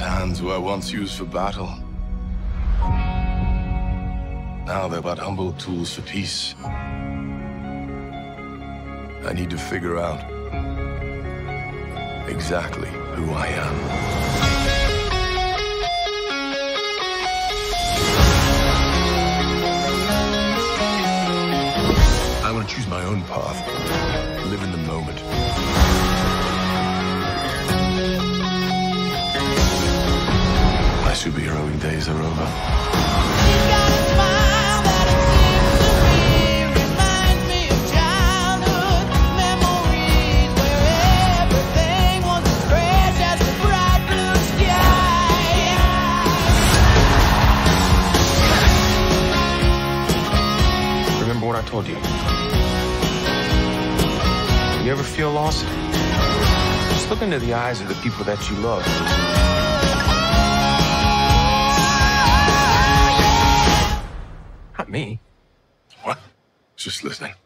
hands were once used for battle. Now they're but humble tools for peace. I need to figure out exactly who I am. I want to choose my own path, live in the moment. My superheroing days are over. Remember what I told you? You ever feel lost? Just look into the eyes of the people that you love. Not me. What? Just listening.